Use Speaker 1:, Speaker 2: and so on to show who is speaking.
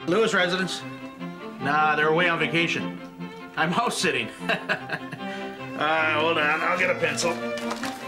Speaker 1: Lewis residents? Nah, they're away on vacation. I'm house sitting. Hold on, I'll get a pencil.